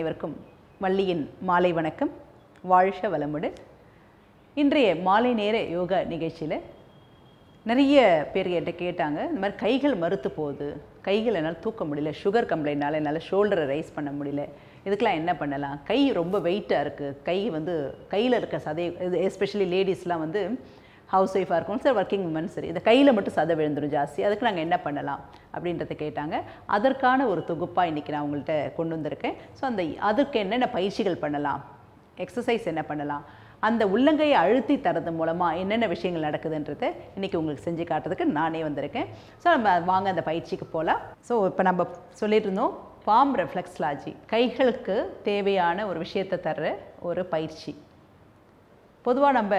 அனைவருக்கும் வள்ளியின் மாலை வணக்கம். வாழ்க வளமுடன். இன்றைய மாலை நேர யோகா நிகழ்ச்சியில் நிறைய பேர் என்கிட்ட கேட்டாங்க, இந்த மாதிரி கைகள் மறுத்து போகுது, கைகள் என்னால் தூக்க முடியல, சுகர் கம்ப்ளைண்ட்னால என்னால் ஷோல்டரை ரைஸ் பண்ண முடியல, இதுக்கெலாம் என்ன பண்ணலாம், கை ரொம்ப வெயிட்டாக இருக்குது, கை கையில் இருக்க சதை, எஸ்பெஷலி லேடிஸ்லாம் ஹவுஸ் ஒய்ஃபாக இருக்கும், சரி ஒர்க்கிங் உமன், சரி இந்த கையில் மட்டும் சதை விழுந்துடும் ஜாஸ்தி, அதுக்கு நாங்கள் என்ன பண்ணலாம் அப்படின்றத கேட்டாங்க. அதற்கான ஒரு தொகுப்பாக இன்றைக்கி நான் உங்கள்கிட்ட கொண்டு வந்திருக்கேன். ஸோ அதுக்கு என்னென்ன பயிற்சிகள் பண்ணலாம், எக்ஸசைஸ் என்ன பண்ணலாம், அந்த உள்ளங்கையை அழுத்தி தரது மூலமாக என்னென்ன விஷயங்கள் நடக்குதுன்றதை இன்றைக்கி உங்களுக்கு செஞ்சு காட்டுறதுக்கு நானே வந்திருக்கேன். ஸோ நம்ம வாங்க அந்த பயிற்சிக்கு போகலாம். ஸோ இப்போ நம்ம சொல்லிட்டு இருந்தோம், பாம் ரெஃப்ளெக்ஸாலஜி கைகளுக்கு தேவையான ஒரு விஷயத்தை தர்ற ஒரு பயிற்சி. பொதுவாக நம்ம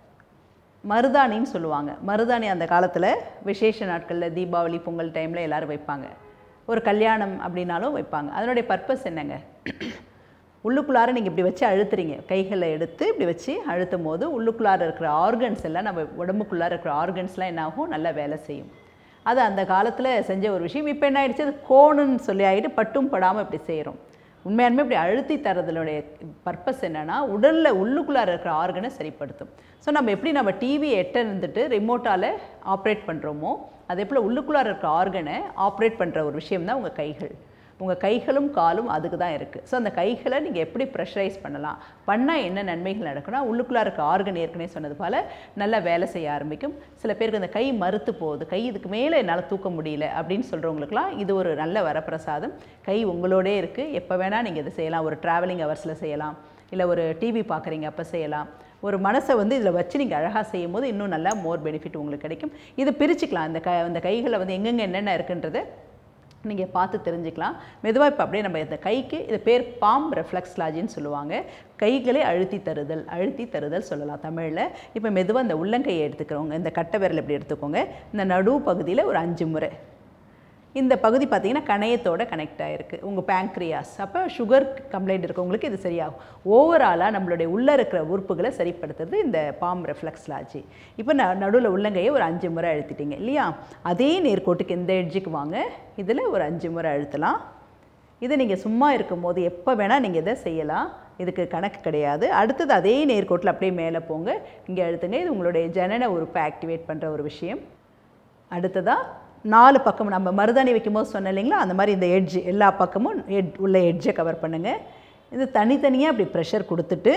மருதாணின்னு சொல்லுவாங்க. மருதாணி அந்த காலத்தில் விசேஷ நாட்களில் தீபாவளி பொங்கல் டைமில் எல்லோரும் வைப்பாங்க. ஒரு கல்யாணம் அப்படின்னாலும் வைப்பாங்க. அதனுடைய பர்பஸ் என்னங்க, உள்ளுக்குள்ளார நீங்கள் இப்படி வச்சு அழுத்துறீங்க, கைகளை எடுத்து இப்படி வச்சு அழுத்தும் போது உள்ளுக்குள்ளார இருக்கிற ஆர்கன்ஸ் எல்லாம், நம்ம உடம்புக்குள்ளார இருக்கிற ஆர்கன்ஸ்லாம் என்ன ஆகும், நல்லா வேலை செய்யும். அது அந்த காலத்தில் செஞ்ச ஒரு விஷயம். இப்போ என்ன ஆகிடுச்சு, அது கோணுன்னு சொல்லி ஆகிட்டு பட்டும் படாமல் இப்படி செய்கிறோம். உண்மையாலுமே இப்படி அழுத்தி தரதுனுடைய பர்பஸ் என்னென்னா, உடலில் உள்ளுக்குள்ளார இருக்கிற ஆர்கனை சரிப்படுத்தும். ஸோ நம்ம எப்படி நம்ம டிவி எட்ட இருந்துட்டு ரிமோட்டால் ஆப்ரேட் பண்ணுறோமோ, அதே போல் உள்ளுக்குள்ளார இருக்கிற ஆர்கனை ஆப்ரேட் பண்ணுற ஒரு விஷயம் தான் உங்கள் கைகள். உங்கள் கைகளும் காலும் அதுக்கு தான் இருக்குது. ஸோ அந்த கைகளை நீங்கள் எப்படி ப்ரெஷரைஸ் பண்ணலாம், பண்ணால் என்ன நன்மைகள் நடக்கும்னா, உள்ளுக்குள்ளார இருக்க ஆர்கன் ஏற்கனவே சொன்னது போல் நல்லா வேலை செய்ய ஆரம்பிக்கும். சில பேருக்கு அந்த கை மறுத்து போகுது, கை இதுக்கு மேலே என்னால் தூக்க முடியல அப்படின்னு சொல்கிறவங்களுக்குலாம் இது ஒரு நல்ல வரப்பிரசாதம். கை உங்களோடே இருக்குது, எப்போ வேணால் நீங்கள் இதை செய்யலாம். ஒரு ட்ராவலிங் ஹவர்ஸில் செய்யலாம், இல்லை ஒரு டிவி பார்க்குறீங்க அப்போ செய்யலாம். ஒரு மனசை இதில் வச்சு நீங்கள் அழகாக செய்யும் போது இன்னும் நல்லா மோர் பெனிஃபிட் உங்களுக்கு கிடைக்கும். இது பிரிச்சுக்கலாம். அந்த கைகளை எங்கெங்கே என்னென்ன இருக்குன்றது நீங்கள் பார்த்து தெரிஞ்சுக்கலாம். மெதுவாக இப்போ அப்படியே நம்ம இந்த கைக்கு, இது பேர் பாம் ரெஃப்ளெக்ஸாலஜின்னு சொல்லுவாங்க. கைகளை அழுத்தி தருதல் சொல்லலாம் தமிழில். இப்போ மெதுவாக இந்த உள்ளங்கையை எடுத்துக்கிறவங்க, இந்த கட்டை விரல் இப்படி எடுத்துக்கோங்க. இந்த நடு பகுதியில் ஒரு 5 முறை. இந்த பகுதி பார்த்திங்கன்னா கணையத்தோடு கனெக்ட் ஆகிருக்கு, உங்கள் பேங்க்ரியாஸ். அப்போ சுகர் கம்ப்ளைண்ட் இருக்கவங்களுக்கு இது சரியாகும். ஓவராலாக நம்மளுடைய உள்ளே இருக்கிற உறுப்புகளை சரிப்படுத்துறது இந்த பாம் ரெஃப்ளெக்ஸாலஜி. இப்போ நடுவில் உள்ளங்கையை ஒரு 5 முறை அழுத்திட்டீங்க இல்லையா, அதே நேர்கோட்டுக்கு இந்த எட்ஜுக்கு வாங்க, இதில் ஒரு 5 முறை அழுத்தலாம். இதை நீங்கள் சும்மா இருக்கும் போது எப்போ வேணால் நீங்கள் இதை செய்யலாம், இதுக்கு கணக்கு கிடையாது. அடுத்தது அதே நேர்கோட்டில் அப்படியே மேலே போங்க, இங்கே அழுத்துங்க. இது உங்களுடைய ஜனன உறுப்பை ஆக்டிவேட் பண்ணுற ஒரு விஷயம். அடுத்ததாக 4 பக்கமும் நம்ம மருதாணி வைக்கும்போது சொன்ன இல்லைங்களா, அந்த மாதிரி இந்த எட்ஜ் எல்லா பக்கமும் உள்ள எட்ஜை கவர் பண்ணுங்கள். இது தனித்தனியாக இப்படி ப்ரெஷர் கொடுத்துட்டு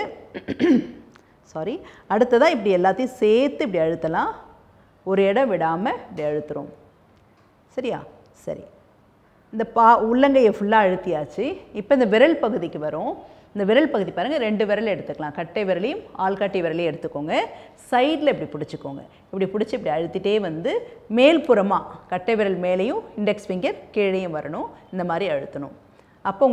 அடுத்ததாக இப்படி எல்லாத்தையும் சேர்த்து இப்படி அழுத்தலாம். ஒரு இடம் விடாமல் இப்படி அழுத்துறோம். சரியா? சரி, இந்த உள்ளங்கையை ஃபுல்லாக அழுத்தியாச்சு. இப்போ இந்த விரல் பகுதிக்கு வரும். இந்த விரல் பகுதி பாருங்கள், 2 விரல் எடுத்துக்கலாம். கட்டை விரலையும் ஆள்காட்டி விரலையும் எடுத்துக்கோங்க. சைடில் இப்படி பிடிச்சிக்கோங்க. இப்படி பிடிச்சி இப்படி அழுத்திட்டே மேல்புறமாக கட்டை விரல் மேலேயும் இண்டெக்ஸ் ஃபிங்கர் கீழேயும் வரணும். இந்த மாதிரி அழுத்தணும். அப்போ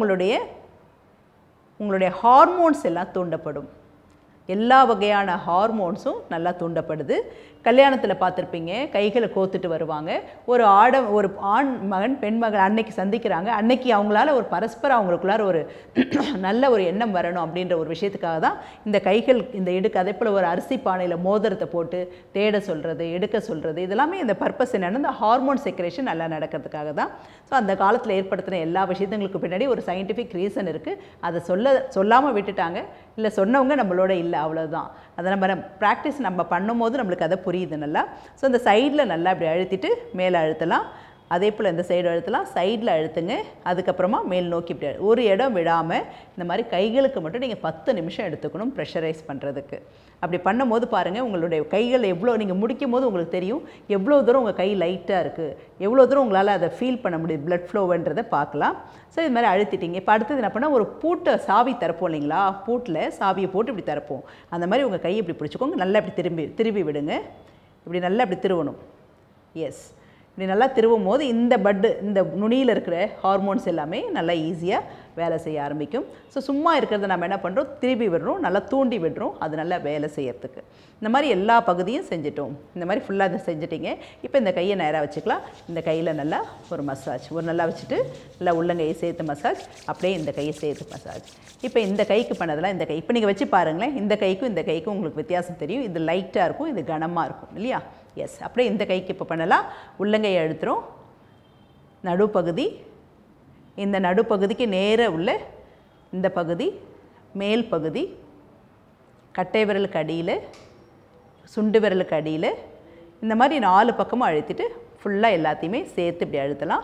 உங்களுடைய ஹார்மோன்ஸ் எல்லாம் தூண்டப்படும். எல்லா வகையான ஹார்மோன்ஸும் நல்லா தூண்டப்படுது. கல்யாணத்தில் பார்த்துருப்பீங்க, கைகளை கோத்துட்டு வருவாங்க. ஒரு ஆண் மகன் பெண் மகன் அன்னைக்கு சந்திக்கிறாங்க. அன்னைக்கு அவங்களால ஒரு பரஸ்பரம் அவங்களுக்குள்ளார ஒரு நல்ல ஒரு எண்ணம் வரணும் அப்படின்ற ஒரு விஷயத்துக்காக தான் இந்த கைகள், இந்த இடுக்கு, அதே போல் ஒரு அரிசி பானையில் மோதிரத்தை போட்டு தேட சொல்கிறது, எடுக்க சொல்கிறது, இதெல்லாமே இந்த பர்பஸ் என்னென்னா, இந்த ஹார்மோன் செக்ரேஷன் நல்லா நடக்கிறதுக்காக தான். ஸோ அந்த காலத்தில் ஏற்படுத்தின எல்லா விஷயங்களுக்கு பின்னாடி ஒரு சயின்டிஃபிக் ரீசன் இருக்குது. அதை சொல்லாமல் விட்டுட்டாங்க, இல்லை சொன்னவங்க நம்மளோட இல்லை, அவ்வளோதான். அதை நம்ம ப்ராக்டிஸ் நம்ம பண்ணும்போது நம்மளுக்கு அதை புரியுது நல்லா. ஸோ இந்த சைடில் நல்லா இப்படி அழுத்திட்டு மேலே அழுத்தலாம். அதே போல் இந்த சைடு அழுத்தலாம், சைடில் அழுத்துங்க. அதுக்கப்புறமா மேல் நோக்கி இப்படி ஒரு இடம் விடாமல் இந்த மாதிரி கைகளுக்கு மட்டும் நீங்கள் 10 நிமிஷம் எடுத்துக்கணும் ப்ரெஷரைஸ் பண்ணுறதுக்கு. அப்படி பண்ணும்போது பாருங்கள், உங்களுடைய கைகள் எவ்வளோ, நீங்கள் முடிக்கும் போது உங்களுக்கு தெரியும் எவ்வளோ தூரம் உங்கள் கை லைட்டாக இருக்குது, எவ்வளோ தூரம் உங்களால் அதை ஃபீல் பண்ண முடியுது, ப்ளட் ஃப்ளோன்றதை பார்க்கலாம். ஸோ இது மாதிரி அழுத்திட்டீங்க. இப்போ அடுத்தது என்ன பண்ணால், ஒரு பூட்டை சாவி திறப்போம் இல்லைங்களா, பூட்டில் சாவியை போட்டு இப்படி திறப்போம். அந்த மாதிரி உங்கள் கையை இப்படி பிடிச்சிக்கோங்க. நல்லா இப்படி திரும்பி விடுங்க. இப்படி நல்லா இப்படி திருவணும். எஸ், இப்படி நல்லா திருவும் போது இந்த நுனியில் இருக்கிற ஹார்மோன்ஸ் எல்லாமே நல்லா ஈஸியாக வேலை செய்ய ஆரம்பிக்கும். ஸோ சும்மா இருக்கிறத நம்ம என்ன பண்ணுறோம், திருப்பி விடுறோம், நல்லா தூண்டி விடுறோம், அது நல்லா வேலை செய்யறதுக்கு. இந்த மாதிரி எல்லா பகுதியும் செஞ்சிட்டோம். இந்த மாதிரி ஃபுல்லாக இதை செஞ்சிட்டிங்க. இப்போ இந்த கையை நேராக வச்சுக்கலாம். இந்த கையில் நல்லா ஒரு மசாஜ், நல்லா வச்சுட்டு நல்லா உள்ளங்கையை சேர்த்து மசாஜ், அப்படியே இந்த கையை சேர்த்து மசாஜ். இப்போ இந்த கைக்கு பண்ணதெல்லாம் இந்த கை இப்போ நீங்கள் வச்சு பாருங்களேன். இந்த கைக்கும் உங்களுக்கு வித்தியாசம் தெரியும். இது லைட்டாக இருக்கும், இது கனமாக இருக்கும் இல்லையா. எஸ், அப்படியே இந்த கைக்கு இப்போ பண்ணலாம். உள்ளங்கையை அழுத்துறோம், நடுப்பகுதி, இந்த நடுப்பகுதிக்கு நேராக உள்ள இந்த பகுதி, மேல் பகுதி, கட்டை விரலுக்கு அடியில், சுண்டு விரலுக்கு அடியில், இந்த மாதிரி 4 பக்கமும் அழுத்திட்டு ஃபுல்லாக எல்லாத்தையுமே சேர்த்து இப்படி அழுத்தலாம்.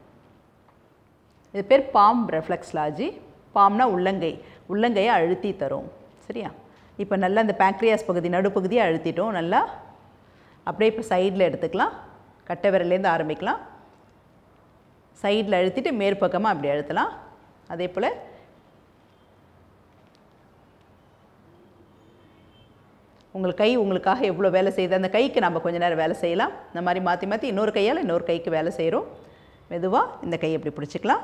இது பேர் பாம் ரெஃப்ளெக்ஸாலஜி. பாம்னா உள்ளங்கை, உள்ளங்கையை அழுத்தி தரும். சரியா? இப்போ நல்லா இந்த பேங்க்ரியாஸ் பகுதி நடுப்பகுதியை அழுத்திட்டோம். நல்லா அப்படியே இப்போ சைடில் எடுத்துக்கலாம். கட்டை விரலேருந்து ஆரம்பிக்கலாம். சைடில் அழுத்திட்டு மேற்பக்கமாக அப்படி அழுத்தலாம். அதே போல் உங்கள் கை உங்களுக்காக எவ்வளோ வேலை செய்யுது, அந்த கைக்கு நம்ம கொஞ்ச நேரம் வேலை செய்யலாம். இந்த மாதிரி மாற்றி மாற்றி இன்னொரு கையால் இன்னொரு கைக்கு வேலை செய்கிறோம். மெதுவாக இந்த கையை இப்படி பிடிச்சிக்கலாம்.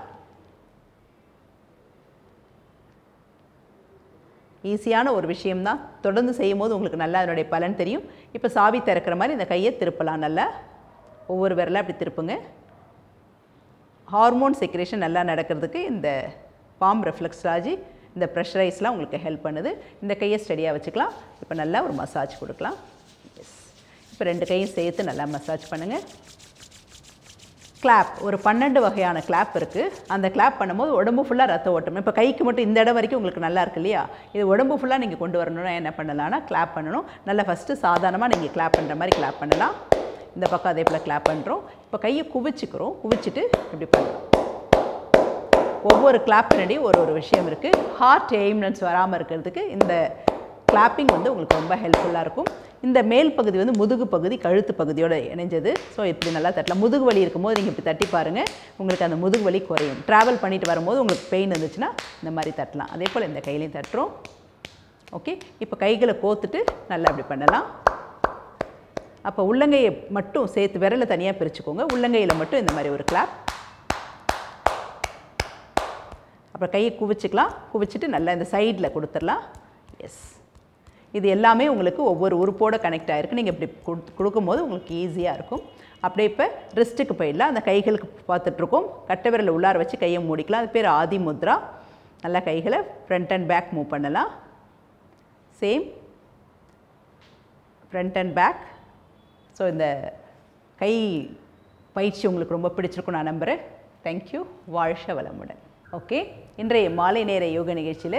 ஈஸியான ஒரு விஷயம்தான். தொடர்ந்து செய்யும் போது உங்களுக்கு நல்லா அதனுடைய பலன் தெரியும். இப்போ சாவி திறக்கிற மாதிரி இந்த கையை திருப்பலாம். நல்லா ஒவ்வொரு விரலாக அப்படி திருப்புங்க. ஹார்மோன் செக்ரேஷன் நல்லா நடக்கிறதுக்கு இந்த பாம் ரெஃப்ளெக்ஸாலஜி, இந்த ப்ரெஷரைஸ்லாம் உங்களுக்கு ஹெல்ப் பண்ணுது. இந்த கையை ஸ்டடியாக வச்சுக்கலாம். இப்போ நல்லா ஒரு மசாஜ் கொடுக்கலாம். எஸ், இப்போ 2 கையும் சேர்த்து நல்லா மசாஜ் பண்ணுங்கள். கிளாப், ஒரு 12 வகையான கிளாப் இருக்குது. அந்த கிளாப் பண்ணும்போது உடம்பு ஃபுல்லாக ரத்த ஓட்டம். இப்போ கைக்கு மட்டும் இந்த இடம் வரைக்கும் உங்களுக்கு நல்லா இருக்கு இல்லையா? இது உடம்பு ஃபுல்லாக நீங்கள் கொண்டு வரணும்னா என்ன பண்ணலாம்னா கிளாப் பண்ணணும். நல்லா ஃபஸ்ட்டு சாதாரணமாக நீங்கள் கிளாப் பண்ணுற மாதிரி கிளாப் பண்ணலாம். இந்த பக்கம் அதே போல் கிளாப் பண்ணுறோம். இப்போ கையை குவிச்சிக்கிறோம். குவிச்சிட்டு இப்படி பண்ணுறோம். ஒவ்வொரு கிளாப் பின்னாடியும் ஒரு விஷயம் இருக்குது. ஹார்ட் எய்ம்னன்ஸ் வராமல் இருக்கிறதுக்கு இந்த கிளாப்பிங் வந்து உங்களுக்கு ரொம்ப ஹெல்ப்ஃபுல்லாக இருக்கும். இந்த மேல் பகுதி வந்து முதுகு பகுதி கழுத்து பகுதியோடு இணைஞ்சது. ஸோ இப்படி நல்லா தட்டலாம். முதுகு வலி இருக்கும்போது நீங்கள் இப்படி தட்டி பாருங்கள், உங்களுக்கு அந்த முதுகு வலி குறையும். ட்ராவல் பண்ணிட்டு வரும்போது உங்களுக்கு பெயின் இருந்துச்சுன்னா இந்த மாதிரி தட்டலாம். அதே போல் இந்த கையிலையும் தட்டுறோம். ஓகே, இப்போ கைகளை கோத்துட்டு நல்லா இப்படி பண்ணலாம். அப்போ உள்ளங்கையை மட்டும் சேர்த்து விரலை தனியாக பிரிச்சுக்கோங்க. உள்ளங்கையில் மட்டும் இந்த மாதிரி ஒரு கிளாப். அப்புறம் கையை குவிச்சிக்கலாம். குவிச்சிட்டு நல்லா இந்த சைடில் கொடுத்துடலாம். எஸ், இது எல்லாமே உங்களுக்கு ஒவ்வொரு உறுப்போடு கனெக்ட் ஆகிருக்கு. நீங்கள் இப்படி கொடுக்கும்போது உங்களுக்கு ஈஸியாக இருக்கும். அப்படியே இப்போ ரிஸ்ட்டுக்கு போயிடலாம். அந்த கைகளுக்கு பார்த்துட்ருக்கோம். கட்டை விரலை உள்ளார வச்சு கையை மூடிக்கலாம். அது பேர் ஆதி முத்ரா. நல்லா கைகளை ஃப்ரண்ட் அண்ட் பேக் மூவ் பண்ணலாம். Same front and back. So இந்த கை பயிற்சி உங்களுக்கு ரொம்ப பிடிச்சிருக்கும் நான் நம்புகிறேன். தேங்க்யூ. வாழ்க வளமுடன். ஓகே, இன்றைய மாலை நேர யோக நிகழ்ச்சியில்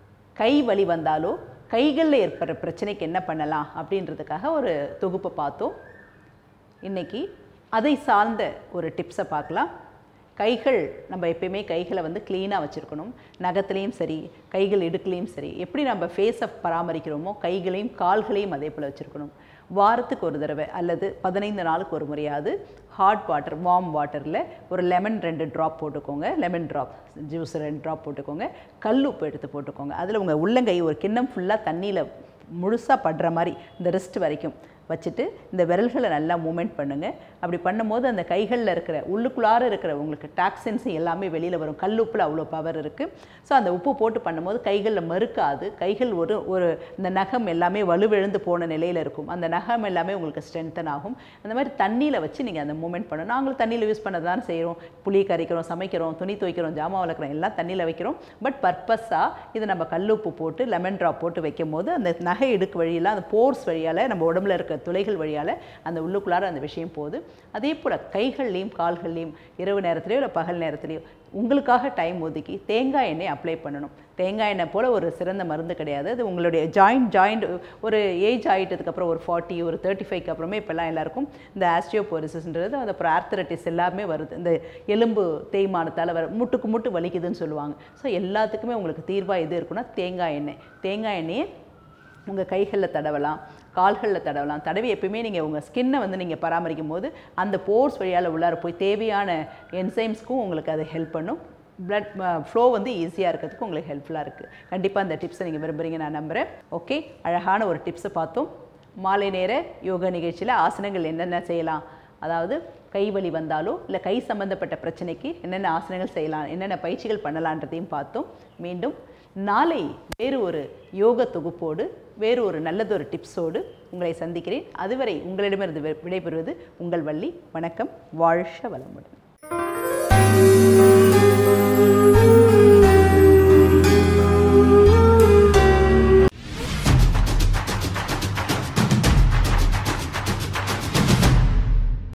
கை வலி வந்தாலோ கைகளில் ஏற்படுற பிரச்சனைக்கு என்ன பண்ணலாம் அப்படின்றதுக்காக ஒரு தொகுப்பை பார்த்தோம். இன்றைக்கி அதை சார்ந்த ஒரு டிப்ஸை பார்க்கலாம். கைகள், நம்ம எப்பயுமே கைகளை வந்து க்ளீனாக வச்சுருக்கணும். நகத்துலேயும் சரி, கைகள் இடுக்குலேயும் சரி, எப்படி நம்ம ஃபேஸை பராமரிக்கிறோமோ கைகளையும் கால்களையும் அதே போல் வச்சுருக்கணும். வாரத்துக்கு ஒரு தடவை அல்லது 15 நாளுக்கு ஒரு முறையாவது ஹாட் வாட்டர், வார்ம் வாட்டரில் ஒரு லெமன் 2 ட்ராப் போட்டுக்கோங்க. லெமன் ட்ராப் ஜூஸ் 2 ட்ராப் போட்டுக்கோங்க. கல் உப்பு எடுத்து போட்டுக்கோங்க. அதில் உங்கள் உள்ளங்கை ஒரு கிண்ணம் ஃபுல்லாக தண்ணியில் முழுசாக படுற மாதிரி இந்த ரிஸ்ட் வரைக்கும் வச்சுட்டு இந்த விரல்களை நல்லா மூமெண்ட் பண்ணுங்கள். அப்படி பண்ணும்போது அந்த கைகளில் இருக்கிற உள்ளுக்குள்ளார இருக்கிற உங்களுக்கு டாக்ஸின்ஸ் எல்லாமே வெளியில் வரும். கல் உப்பில் அவ்வளோ பவர் இருக்குது. ஸோ அந்த உப்பு போட்டு பண்ணும்போது கைகளில் மறுக்காது. கைகள் ஒரு இந்த நகம் எல்லாமே வலுவிழந்து போன நிலையில் இருக்கும். அந்த நகம் எல்லாமே உங்களுக்கு ஸ்ட்ரென்தன் ஆகும். அந்த மாதிரி தண்ணியில் வச்சு நீங்கள் அந்த மூமெண்ட் பண்ணணும். நாங்களும் தண்ணியில் யூஸ் பண்ண தான் செய்கிறோம். புளி கரைக்கிறோம், சமைக்கிறோம், துணி துவைக்கிறோம், ஜாமான் வளர்க்குறோம், எல்லாம் தண்ணியில் வைக்கிறோம். பட் பர்பஸாக இது நம்ம கல் உப்பு போட்டு லெமன் ட்ராப் போட்டு வைக்கும் போது அந்த நகை இடுக்கு வழியில், அந்த போர்ஸ் வழியால், நம்ம உடம்புல இருக்க துளைகள் வழியால் அந்த உள்ளுக்குள்ளார அந்த விஷயம் போகுது. அதே போல் கைகள்லேயும் கால்கள்லேயும் இரவு நேரத்துலையோ இல்லை பகல் நேரத்துலையோ உங்களுக்காக டைம் ஒதுக்கி தேங்காய் எண்ணெய் அப்ளை பண்ணணும். தேங்காய் எண்ணெய் போல் ஒரு சிறந்த மருந்து கிடையாது. அது உங்களுடைய ஜாயிண்ட் ஒரு ஏஜ் ஆகிட்டதுக்கப்புறம் ஒரு 40 ஒரு 35க்கு அப்புறமே இப்போல்லாம் எல்லாருக்கும் இந்த ஆஸ்டியோபோரோசிஸ்ன்றது, அது அப்புறம் ஆர்த்தரைட்டிஸ் எல்லாமே வருது. இந்த எலும்பு தேய்மானத்தால் வர முட்டுக்கு முட்டு வலிக்குதுன்னு சொல்லுவாங்க. ஸோ எல்லாத்துக்குமே உங்களுக்கு தீர்வாக எது இருக்குன்னா தேங்காய் எண்ணெய். தேங்காய் எண்ணெயை உங்கள் கைகளில் தடவலாம், கால்களில் தடவலாம். தடவி எப்பயுமே நீங்கள் உங்கள் ஸ்கின்னை வந்து நீங்கள் பராமரிக்கும் போது அந்த போர்ஸ் வழியால் உள்ளார போய் தேவையான என்சைம்ஸ்க்கும் உங்களுக்கு அது ஹெல்ப் பண்ணும். பிளட் ஃப்ளோ வந்து ஈஸியாக இருக்கிறதுக்கு உங்களுக்கு ஹெல்ப்ஃபுல்லாக இருக்குது. கண்டிப்பாக அந்த டிப்ஸை நீங்கள் விரும்புகிறீங்க நான் நம்புகிறேன். ஓகே, அழகான ஒரு டிப்ஸை பார்த்தோம். மாலை நேர யோகா நிகழ்ச்சியில் ஆசனங்கள் என்னென்ன செய்யலாம், அதாவது கை வலி வந்தாலோ இல்லை கை சம்பந்தப்பட்ட பிரச்சனைக்கு என்னென்ன ஆசனங்கள் செய்யலாம், என்னென்ன பயிற்சிகள் பண்ணலான்றதையும் பார்த்தோம். மீண்டும் நாளை வேறு ஒரு யோக தொகுப்போடு வேறு ஒரு நல்லதொரு டிப்ஸோடு உங்களை சந்திக்கிறேன். அதுவரை உங்களிடமிருந்து விடைபெறுவது உங்கள் வள்ளி. வணக்கம். வாழ்க வளமுடன்.